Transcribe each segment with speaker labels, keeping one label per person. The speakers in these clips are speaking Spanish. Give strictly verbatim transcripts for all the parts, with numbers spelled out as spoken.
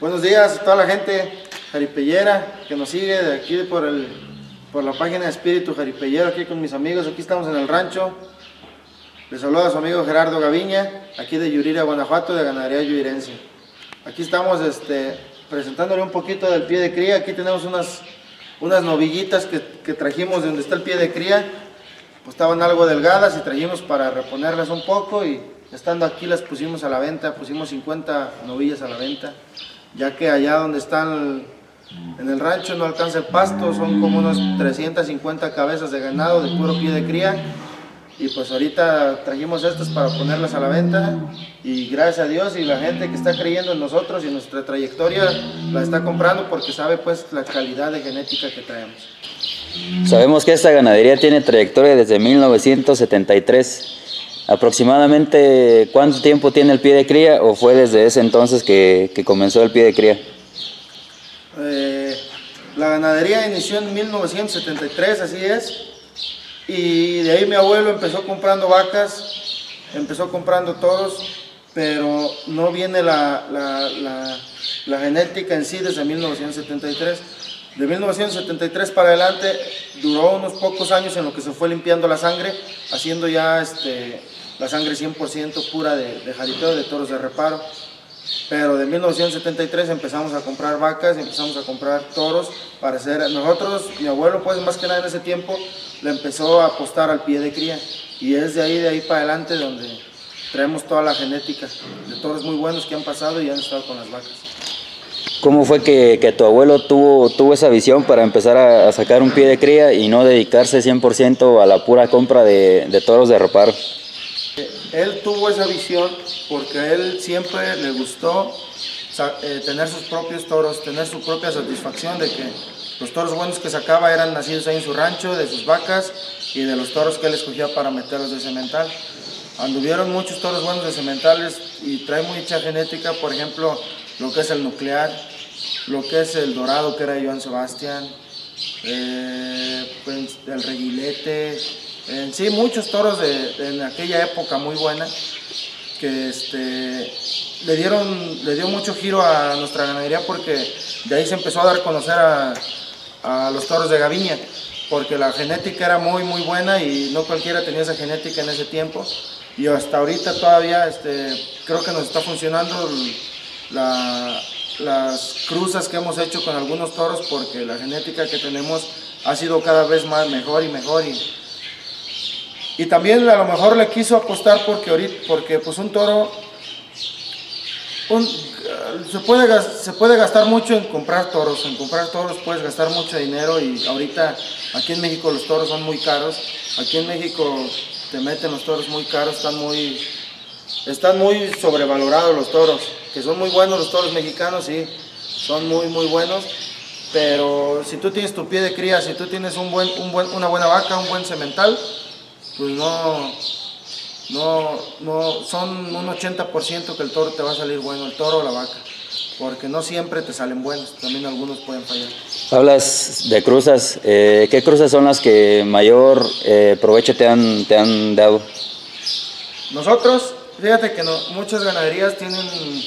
Speaker 1: Buenos días a toda la gente jaripellera que nos sigue de aquí por, el, por la página de Espíritu Jaripellero, aquí con mis amigos. Aquí estamos en el rancho. Les saluda a su amigo Gerardo Gaviña, aquí de Yuriria, Guanajuato, de Ganadería Yurirense. Aquí estamos este, presentándole un poquito del pie de cría. Aquí tenemos unas, unas novillitas que, que trajimos de donde está el pie de cría. Pues estaban algo delgadas y trajimos para reponerlas un poco, y estando aquí las pusimos a la venta. Pusimos cincuenta novillas a la venta, ya que allá donde están en el rancho no alcanza el pasto. Son como unos trescientas cincuenta cabezas de ganado de puro pie de cría, y pues ahorita trajimos estas para ponerlas a la venta, y gracias a Dios y la gente que está creyendo en nosotros y en nuestra trayectoria la está comprando porque sabe pues la calidad de genética que traemos.
Speaker 2: Sabemos que esta ganadería tiene trayectoria desde mil novecientos setenta y tres. ¿Aproximadamente cuánto tiempo tiene el pie de cría, o fue desde ese entonces que, que comenzó el pie de cría?
Speaker 1: Eh, la ganadería inició en mil novecientos setenta y tres, así es, y de ahí mi abuelo empezó comprando vacas, empezó comprando toros, pero no viene la, la, la, la genética en sí desde mil novecientos setenta y tres. De mil novecientos setenta y tres para adelante duró unos pocos años en lo que se fue limpiando la sangre, haciendo ya este, la sangre cien por ciento pura de, de jaripeo, de toros de reparo. Pero de mil novecientos setenta y tres empezamos a comprar vacas y empezamos a comprar toros para hacer. Nosotros, mi abuelo pues más que nada en ese tiempo le empezó a apostar al pie de cría, y es de ahí, de ahí para adelante donde traemos toda la genética de toros muy buenos que han pasado y han estado con las vacas.
Speaker 2: ¿Cómo fue que, que tu abuelo tuvo, tuvo esa visión para empezar a, a sacar un pie de cría y no dedicarse cien por ciento a la pura compra de, de toros de reparo?
Speaker 1: Él tuvo esa visión porque a él siempre le gustó eh, tener sus propios toros, tener su propia satisfacción de que los toros buenos que sacaba eran nacidos ahí en su rancho, de sus vacas y de los toros que él escogía para meterlos de semental. Anduvieron muchos toros buenos de sementales y trae mucha genética, por ejemplo, lo que es el nuclear, lo que es el dorado, que era Joan Sebastián, eh, pues, el reguilete, en sí muchos toros de, de en aquella época muy buena, que este, le, dieron, le dio mucho giro a nuestra ganadería, porque de ahí se empezó a dar a conocer a, a los toros de Gaviña, porque la genética era muy muy buena y no cualquiera tenía esa genética en ese tiempo, y hasta ahorita todavía este, creo que nos está funcionando La, las cruzas que hemos hecho con algunos toros, porque la genética que tenemos ha sido cada vez más mejor y mejor, y, y también a lo mejor le quiso apostar porque ahorita, porque pues un toro un, se, puede, se puede gastar mucho en comprar toros, en comprar toros puedes gastar mucho dinero, y ahorita aquí en México los toros son muy caros. Aquí en México te meten los toros muy caros, están muy Están muy sobrevalorados los toros, que son muy buenos los toros mexicanos, sí, son muy muy buenos, pero si tú tienes tu pie de cría, si tú tienes un buen, un buen, una buena vaca, un buen semental, pues no, no, no, son un ochenta por ciento que el toro te va a salir bueno, el toro o la vaca, porque no siempre te salen buenos, también algunos pueden fallar.
Speaker 2: Hablas de cruzas, eh, ¿qué cruzas son las que mayor eh, provecho te han, te han dado?
Speaker 1: Nosotros, fíjate que no, muchas ganaderías tienen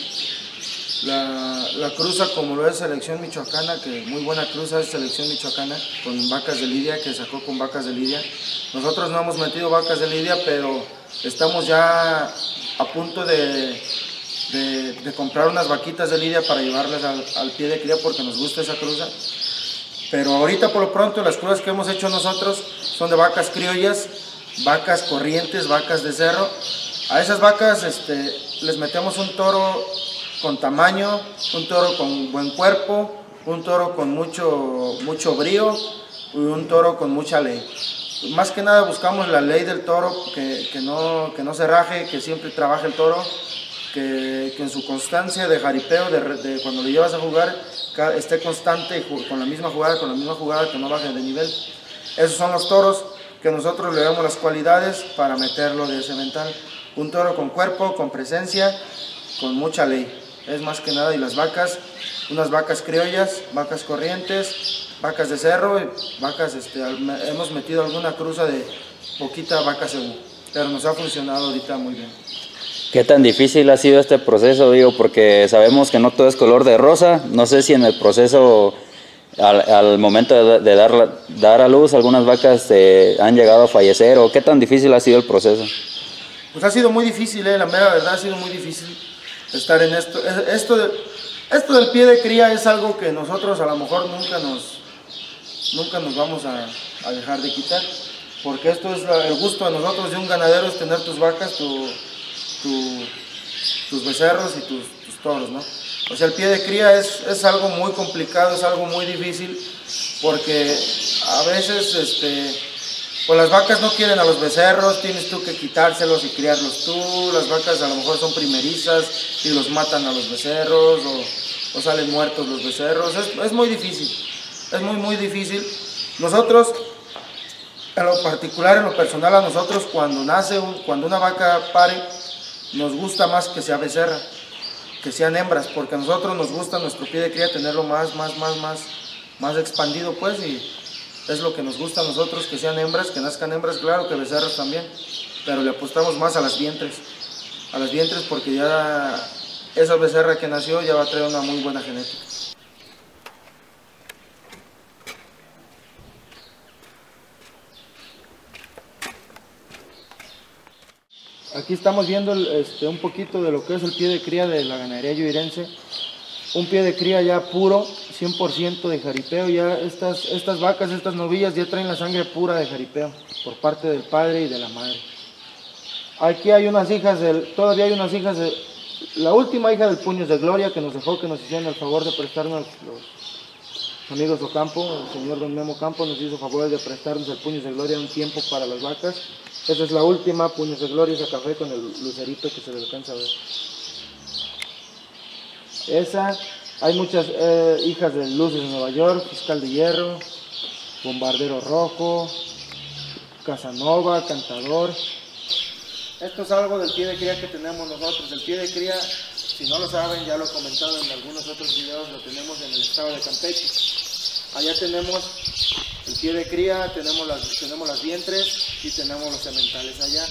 Speaker 1: la, la cruza como lo es Selección Michoacana, que muy buena cruza es Selección Michoacana, con vacas de lidia, que sacó con vacas de lidia. Nosotros no hemos metido vacas de lidia, pero estamos ya a punto de, de, de comprar unas vaquitas de lidia para llevarlas al, al pie de cría, porque nos gusta esa cruza. Pero ahorita por lo pronto las cruzas que hemos hecho nosotros son de vacas criollas, vacas corrientes, vacas de cerro. A esas vacas este, les metemos un toro con tamaño, un toro con buen cuerpo, un toro con mucho, mucho brío y un toro con mucha ley. Más que nada buscamos la ley del toro, que, que, no, que no se raje, que siempre trabaje el toro, que, que en su constancia de jaripeo, de, de cuando lo llevas a jugar, esté constante y con la misma jugada, con la misma jugada, que no baje de nivel. Esos son los toros que nosotros le damos las cualidades para meterlo de semental. Un toro con cuerpo, con presencia, con mucha ley, es más que nada. Y las vacas, unas vacas criollas, vacas corrientes, vacas de cerro, y vacas, este, hemos metido alguna cruza de poquita vaca cebú, pero nos ha funcionado ahorita muy bien.
Speaker 2: ¿Qué tan difícil ha sido este proceso? Digo, porque sabemos que no todo es color de rosa. No sé si en el proceso, al, al momento de, de dar, dar a luz, algunas vacas eh, han llegado a fallecer, o qué tan difícil ha sido el proceso.
Speaker 1: Pues ha sido muy difícil, eh, la mera verdad, ha sido muy difícil estar en esto. Esto, de, esto del pie de cría es algo que nosotros a lo mejor nunca nos, nunca nos vamos a, a dejar de quitar, porque esto es el gusto de nosotros, de un ganadero, es tener tus vacas, tu, tu, tus becerros y tus, tus toros, ¿no? O sea, el pie de cría es, es algo muy complicado, es algo muy difícil, porque a veces este, pues las vacas no quieren a los becerros, tienes tú que quitárselos y criarlos tú. Las vacas a lo mejor son primerizas y los matan a los becerros, o, o salen muertos los becerros. Es, es muy difícil, es muy muy difícil. Nosotros, en lo particular, en lo personal, a nosotros cuando nace, un, cuando una vaca pare, nos gusta más que sea becerra, que sean hembras, porque a nosotros nos gusta nuestro pie de cría tenerlo más, más, más, más, más expandido, pues, y es lo que nos gusta a nosotros, que sean hembras, que nazcan hembras, claro que becerros también, pero le apostamos más a las vientres, a las vientres porque ya esa becerra que nació ya va a traer una muy buena genética. Aquí estamos viendo este, un poquito de lo que es el pie de cría de la ganadería yuirense. Un pie de cría ya puro, cien por ciento de jaripeo. Ya estas, estas vacas, estas novillas ya traen la sangre pura de jaripeo por parte del padre y de la madre. Aquí hay unas hijas, del, todavía hay unas hijas, de, la última hija del Puños de Gloria que nos dejó, que nos hicieron el favor de prestarnos, los amigos Ocampo, el señor don Memo Campo nos hizo favor de prestarnos el Puños de Gloria un tiempo para las vacas. Esa es la última, Puños de Gloria, ese café con el lucerito que se le alcanza a ver. Esa, hay muchas eh, hijas de Luces de Nueva York, Fiscal de Hierro, Bombardero Rojo, Casanova, Cantador. Esto es algo del pie de cría que tenemos nosotros. El pie de cría, si no lo saben, ya lo he comentado en algunos otros videos, lo tenemos en el estado de Campeche. Allá tenemos el pie de cría, tenemos las, tenemos las vientres y tenemos los sementales allá.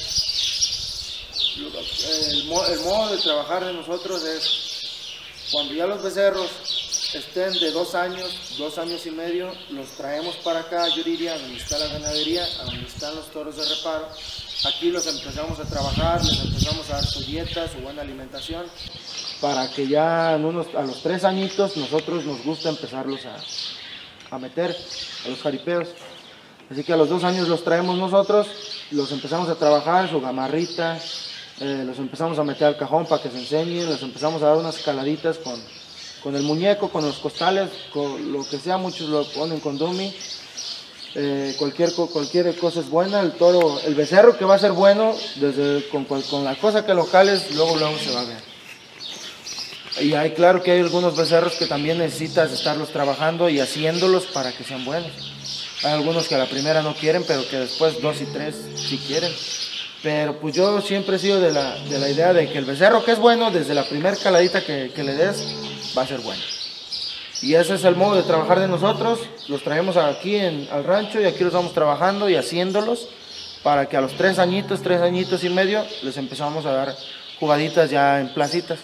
Speaker 1: El, el modo de trabajar de nosotros es, cuando ya los becerros estén de dos años, dos años y medio, los traemos para acá a Yuriria, donde está la ganadería, a donde están los toros de reparo. Aquí los empezamos a trabajar, les empezamos a dar su dieta, su buena alimentación, para que ya en unos, a los tres añitos nosotros nos gusta empezarlos a, a meter a los jaripeos. Así que a los dos años los traemos nosotros, los empezamos a trabajar, su gamarrita, eh, los empezamos a meter al cajón para que se enseñen, les empezamos a dar unas caladitas con, con el muñeco, con los costales, con lo que sea, muchos lo ponen con dummy. Eh, cualquier, cualquier cosa es buena, el toro, el becerro que va a ser bueno, desde, con, con la cosa que lo cales, luego luego se va a ver. Y hay, claro que hay algunos becerros que también necesitas estarlos trabajando y haciéndolos para que sean buenos. Hay algunos que a la primera no quieren, pero que después dos y tres sí quieren. Pero pues yo siempre he sido de la, de la idea de que el becerro que es bueno, desde la primera caladita que, que le des, va a ser bueno. Y ese es el modo de trabajar de nosotros. Los traemos aquí en, al rancho y aquí los vamos trabajando y haciéndolos para que a los tres añitos, tres añitos y medio, les empezamos a dar jugaditas ya en placitas.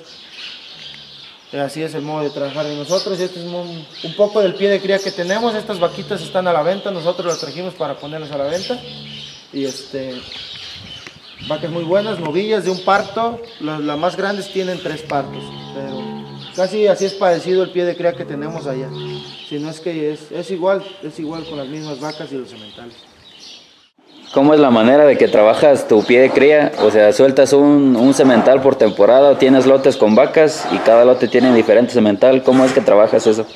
Speaker 1: Y así es el modo de trabajar de nosotros. Y este es un, un poco del pie de cría que tenemos. Estas vaquitas están a la venta, nosotros las trajimos para ponerlas a la venta. Y este, vacas muy buenas, novillas de un parto. Las, las más grandes tienen tres partos, pero casi así es parecido el pie de cría que tenemos allá. Si no es que es, es igual, es igual con las mismas vacas y los sementales.
Speaker 2: ¿Cómo es la manera de que trabajas tu pie de cría? O sea, sueltas un, un semental por temporada, o tienes lotes con vacas y cada lote tiene diferente semental. ¿Cómo es que trabajas eso?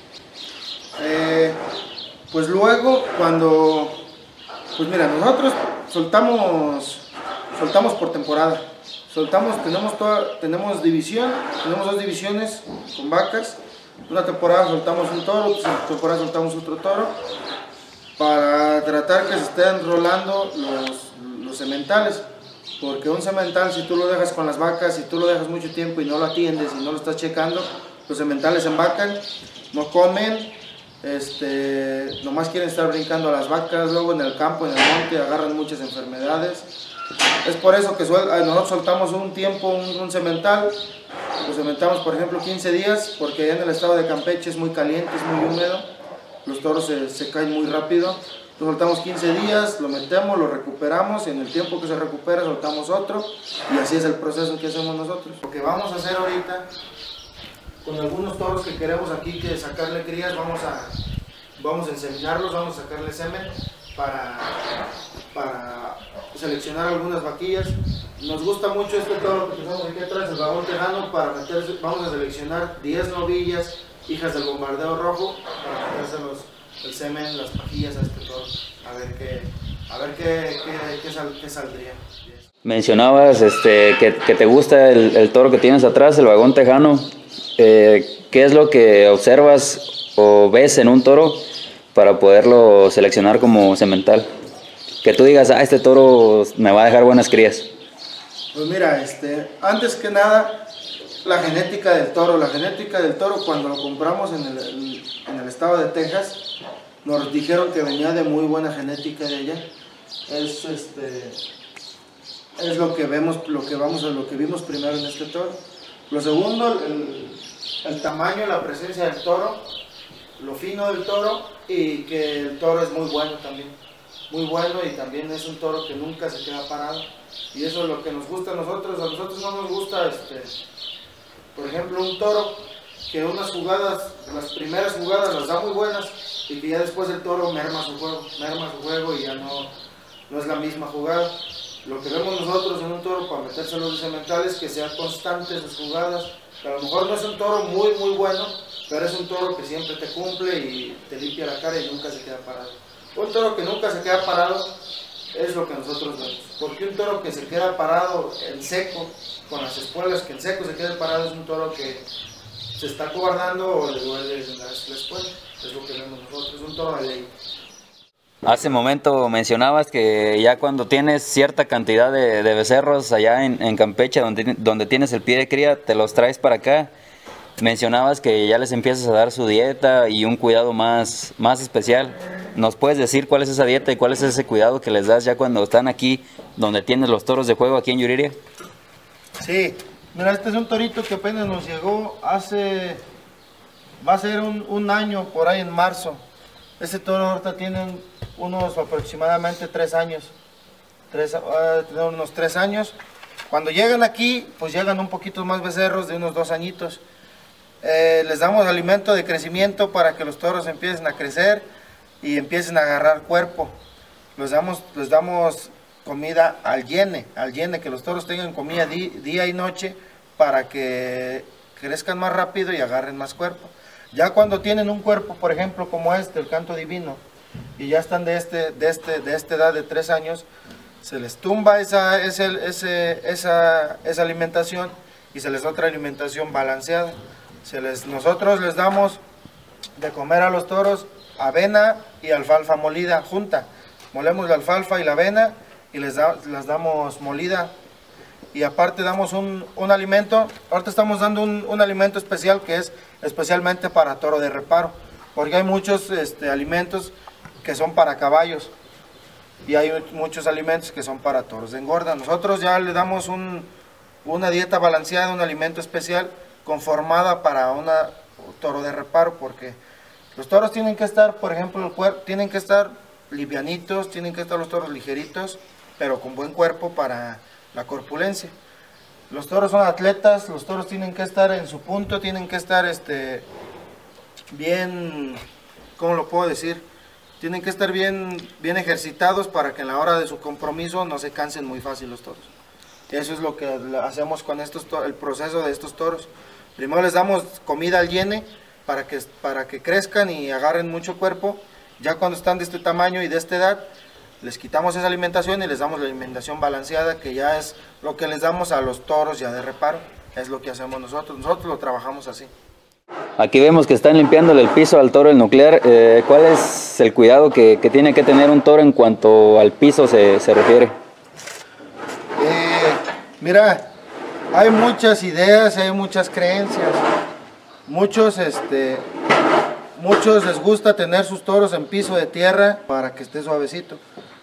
Speaker 1: Eh, pues luego, cuando, pues mira, nosotros soltamos, soltamos por temporada. Soltamos, tenemos, toda, tenemos división, tenemos dos divisiones con vacas. Una temporada soltamos un toro, otra temporada soltamos otro toro, para tratar que se estén rolando los, los sementales. Porque un semental, si tú lo dejas con las vacas, si tú lo dejas mucho tiempo y no lo atiendes y no lo estás checando, los sementales se embacan, no comen, este, nomás quieren estar brincando a las vacas, luego en el campo, en el monte, agarran muchas enfermedades. Es por eso que suel, nosotros soltamos un tiempo, un, un semental, lo cementamos por ejemplo quince días, porque en el estado de Campeche es muy caliente, es muy húmedo, los toros se, se caen muy rápido. Lo soltamos quince días, lo metemos, lo recuperamos, y en el tiempo que se recupera soltamos otro, y así es el proceso que hacemos nosotros. Lo que vamos a hacer ahorita, con algunos toros que queremos aquí que sacarle crías, vamos a, vamos a inseminarlos, vamos a sacarle semen para, para seleccionar algunas vaquillas. Nos gusta mucho este toro que tenemos aquí atrás, el vagón tejano, para meter, vamos a seleccionar diez novillas, hijas del bombardeo rojo, para metérselos el semen, las pajillas a este toro, a ver qué, a ver qué, qué, qué, sal, qué saldría.
Speaker 2: Mencionabas este, que, que te gusta el, el toro que tienes atrás, el vagón tejano. Eh, ¿Qué es lo que observas o ves en un toro para poderlo seleccionar como semental? Que tú digas, ah, este toro me va a dejar buenas crías.
Speaker 1: Pues mira, este, antes que nada, la genética del toro. La genética del toro, cuando lo compramos en el, en el estado de Texas, nos dijeron que venía de muy buena genética de ella. Es, este, es lo que vemos, lo que vamos a lo que vimos primero en este toro. Lo segundo, el, el tamaño, la presencia del toro, lo fino del toro, y que el toro es muy bueno también. Muy bueno, y también es un toro que nunca se queda parado. Y eso es lo que nos gusta a nosotros. A nosotros no nos gusta, este, por ejemplo, un toro que unas jugadas, las primeras jugadas las da muy buenas, y que ya después el toro merma su juego, merma su juego y ya no, no es la misma jugada. Lo que vemos nosotros en un toro para meterse en los sementales, que sea constante sus jugadas, que a lo mejor no es un toro muy muy bueno, pero es un toro que siempre te cumple y te limpia la cara y nunca se queda parado. Un toro que nunca se queda parado es lo que nosotros vemos, porque un toro que se queda parado en seco, con las espuelas, que en seco se quede parado, es un toro que se está cobardando o le duele la, la espuela, es lo que vemos nosotros, es un toro de ley.
Speaker 2: Hace momento mencionabas que ya cuando tienes cierta cantidad de, de becerros allá en, en Campeche, donde, donde tienes el pie de cría, te los traes para acá. Mencionabas que ya les empiezas a dar su dieta y un cuidado más, más especial. ¿Nos puedes decir cuál es esa dieta y cuál es ese cuidado que les das ya cuando están aquí, donde tienes los toros de juego aquí en Yuriria?
Speaker 1: Sí, mira, este es un torito que apenas nos llegó hace, va a ser un, un año por ahí en marzo. Este toro ahorita tiene unos aproximadamente tres años, tres, uh, unos tres años. Cuando llegan aquí, pues llegan un poquito más becerros de unos dos añitos. Eh, les damos alimento de crecimiento para que los toros empiecen a crecer y empiecen a agarrar cuerpo. Les damos, les damos comida al llene, al llene, que los toros tengan comida di, día y noche para que crezcan más rápido y agarren más cuerpo. Ya cuando tienen un cuerpo, por ejemplo, como este, el Canto Divino, y ya están de, este, de, este, de esta edad de tres años, se les tumba esa, ese, ese, esa, esa alimentación y se les da otra alimentación balanceada. Se les, nosotros les damos de comer a los toros avena y alfalfa molida junta. Molemos la alfalfa y la avena y les da, las damos molida. Y aparte damos un, un alimento, ahorita estamos dando un, un alimento especial que es especialmente para toro de reparo, porque hay muchos este, alimentos que son para caballos y hay muchos alimentos que son para toros de engorda. Nosotros ya le damos un, una dieta balanceada, un alimento especial conformada para un toro de reparo, porque los toros tienen que estar, por ejemplo, el cuerpo, tienen que estar livianitos, tienen que estar los toros ligeritos, pero con buen cuerpo para la corpulencia. Los toros son atletas, los toros tienen que estar en su punto, tienen que estar este, bien, ¿cómo lo puedo decir? Tienen que estar bien, bien ejercitados para que en la hora de su compromiso no se cansen muy fácil los toros. Eso es lo que hacemos con estos toros, el proceso de estos toros. Primero les damos comida al llene para que, para que crezcan y agarren mucho cuerpo. Ya cuando están de este tamaño y de esta edad, les quitamos esa alimentación y les damos la alimentación balanceada, que ya es lo que les damos a los toros ya de reparo. Es lo que hacemos nosotros, nosotros lo trabajamos así.
Speaker 2: Aquí vemos que están limpiándole el piso al toro el nuclear. Eh, ¿Cuál es el cuidado que, que tiene que tener un toro en cuanto al piso se, se refiere?
Speaker 1: Eh, mira, hay muchas ideas, hay muchas creencias. Muchos, este, muchos les gusta tener sus toros en piso de tierra para que esté suavecito.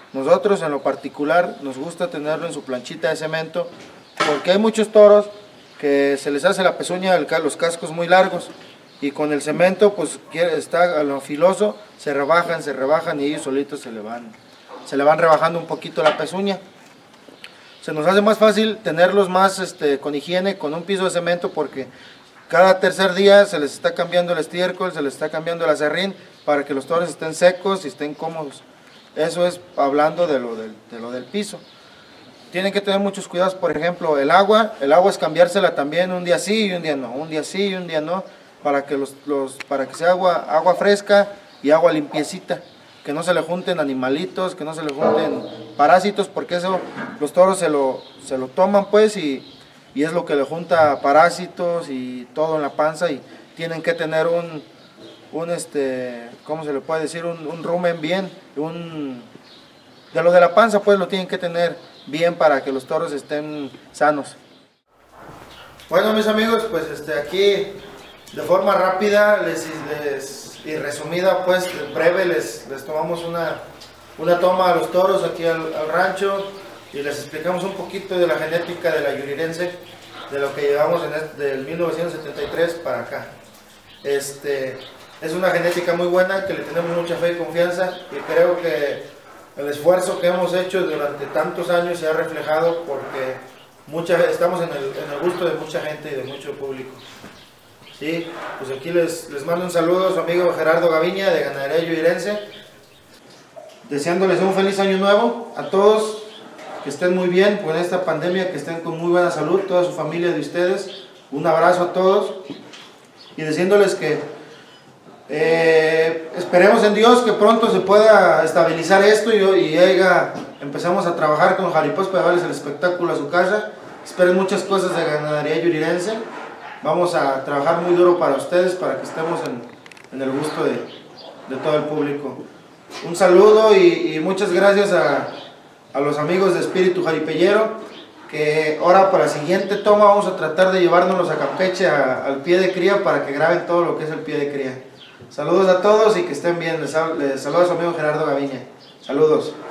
Speaker 1: Nosotros en lo particular nos gusta tenerlo en su planchita de cemento, porque hay muchos toros que se les hace la pezuña, los cascos muy largos, y con el cemento pues está a lo filoso, se rebajan, se rebajan y ellos solitos se le van, se le van rebajando un poquito la pezuña. Se nos hace más fácil tenerlos más este, con higiene, con un piso de cemento, porque cada tercer día se les está cambiando el estiércol, se les está cambiando el aserrín, para que los toros estén secos y estén cómodos. Eso es hablando de lo del, de lo del piso. Tienen que tener muchos cuidados, por ejemplo, el agua, el agua es cambiársela también un día sí y un día no, un día sí y un día no, para que, los, los, para que sea agua, agua fresca y agua limpiecita, que no se le junten animalitos, que no se le junten parásitos, porque eso los toros se lo, se lo toman pues y, y es lo que le junta parásitos y todo en la panza, y tienen que tener un, un este, ¿cómo se le puede decir? Un, un rumen bien, un, de lo de la panza pues lo tienen que tener bien para que los toros estén sanos. Bueno mis amigos, pues este, aquí de forma rápida les, les, y resumida pues breve les, les tomamos una, una toma a los toros aquí al, al rancho y les explicamos un poquito de la genética de la yurirense, de lo que llevamos en este, del mil novecientos setenta y tres para acá. Este, es una genética muy buena que le tenemos mucha fe y confianza, y creo que el esfuerzo que hemos hecho durante tantos años se ha reflejado, porque mucha, estamos en el, en el gusto de mucha gente y de mucho público. Sí, pues aquí les, les mando un saludo a su amigo Gerardo Gaviña de Ganadería Yurirense, deseándoles un feliz año nuevo a todos, que estén muy bien con esta pandemia, que estén con muy buena salud, toda su familia de ustedes. Un abrazo a todos y diciéndoles que eh, esperemos en Dios que pronto se pueda estabilizar esto y, y haya, empezamos a trabajar con Jalipós para darles el espectáculo a su casa. Esperen muchas cosas de Ganadería Yurirense. Vamos a trabajar muy duro para ustedes, para que estemos en, en el gusto de, de todo el público. Un saludo y, y muchas gracias a, a los amigos de Espíritu Jaripellero, que ahora para la siguiente toma vamos a tratar de llevárnoslos a Campeche, a, al pie de cría, para que graben todo lo que es el pie de cría. Saludos a todos y que estén bien. Les, les saluda su amigo Gerardo Gaviña. Saludos.